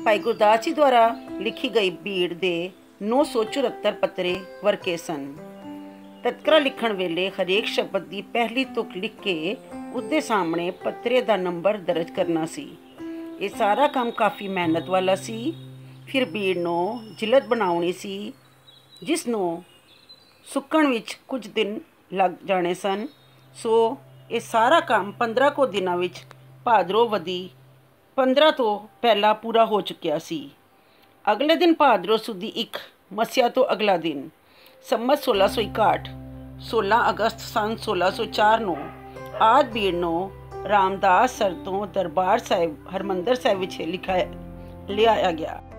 ਭਾਈ ਗੁਰਦਾਸ ਜੀ ਦੁਆਰਾ ਲਿਖੀ ਗਈ ਬੀੜ ਦੇ 974 ਪੱਤਰੇ ਵਰਕੇ ਸਨ। ਤਤਕਰਾ ਲਿਖਣ ਵੇਲੇ ਹਰੇਕ ਸ਼ਬਦ ਦੀ ਪਹਿਲੀ ਤੁਕ ਲਿਖ ਕੇ ਉਸਦੇ ਸਾਹਮਣੇ ਪੱਤਰੇ ਦਾ ਨੰਬਰ ਦਰਜ ਕਰਨਾ ਸੀ। ਇਹ ਸਾਰਾ ਕੰਮ ਕਾਫੀ ਮਿਹਨਤ ਵਾਲਾ ਸੀ। ਫਿਰ ਬੀੜ ਨੂੰ ਜਿਲਦ ਬਣਾਉਣੀ ਸੀ, ਜਿਸ ਨੂੰ ਸੁੱਕਣ ਵਿੱਚ ਕੁਝ ਦਿਨ ਲੱਗ ਜਾਣੇ ਸਨ। ਸੋ ਇਹ ਸਾਰਾ ਕੰਮ 15 ਕੁ ਦਿਨਾਂ ਵਿੱਚ ਭਾਦਰੋਂ ਵਦੀ 15 ਤੋਂ ਪਹਿਲਾਂ ਪੂਰਾ ਹੋ ਚੁੱਕਿਆ ਸੀ। ਅਗਲੇ ਦਿਨ ਭਾਦਰੋਂ ਸੁਦੀ 1 ਮੱਸਿਆ ਤੋਂ ਅਗਲਾ ਦਿਨ ਸੰਮਤ 1661 16 ਅਗਸਤ ਸੰਨ 1604 ਨੂੰ ਆਦਿ ਬੀੜ ਨੂੰ ਰਾਮਦਾਸ ਸਰ ਤੋਂ ਦਰਬਾਰ ਸਾਹਿਬ ਹਰਿਮੰਦਰ ਸਾਹਿਬ ਵਿੱਚ ਲਿਆਇਆ ਗਿਆ।